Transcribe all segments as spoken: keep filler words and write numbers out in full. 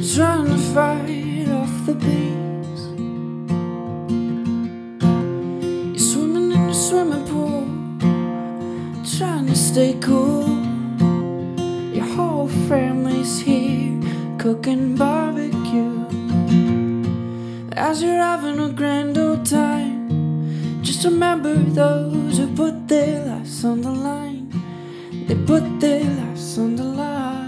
You're trying to fight off the bees. You're swimming in your swimming pool, trying to stay cool. Your whole family's here cooking barbecue. As you're having a grand old time, just remember those who put their lives on the line. They put their lives on the line.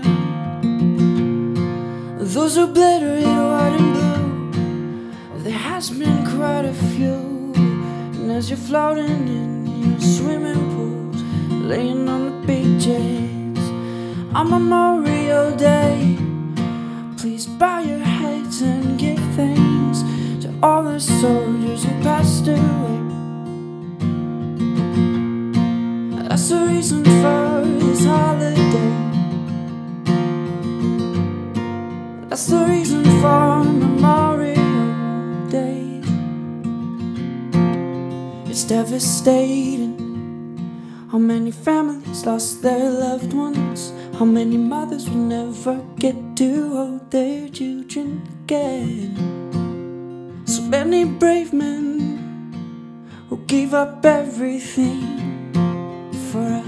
Those who bled red, white and blue, there has been quite a few. And as you're floating in your swimming pools, laying on the beaches on Memorial Day, please bow your heads and give thanks to all the soldiers who passed away. That's the reason for this holiday. That's the reason for Memorial Day. It's devastating how many families lost their loved ones, how many mothers will never get to hold their children again. So many brave men who gave up everything for us.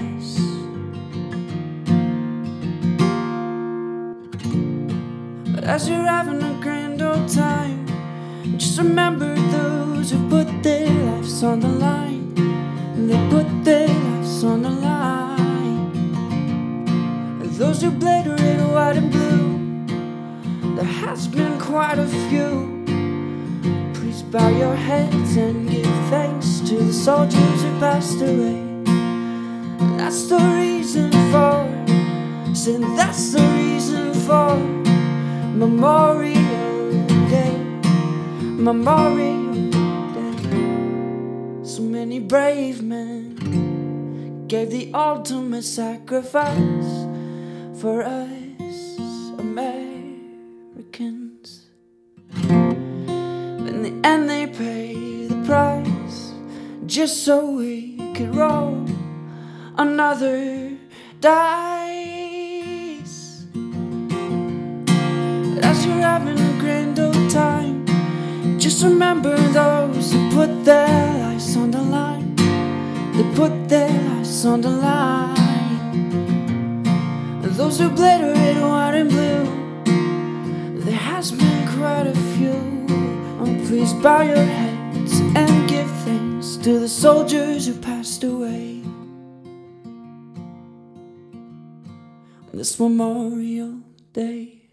But as you're having a grand old time, just remember those who put their lives on the line. They put their lives on the line. Those who bled red, white and blue, there has been quite a few. Please bow your heads and give thanks to the soldiers who passed away. That's the reason for, say that's the reason for Memorial Day, Memorial Day. So many brave men gave the ultimate sacrifice for us Americans. In the end they pay the price just so we could roll another dice. As you're having a grand old time, just remember those who put their lives on the line. They put their lives on the line. Those who bled red, white and blue, there has been quite a few. Oh, please bow your heads and give thanks to the soldiers who passed away on this Memorial Day.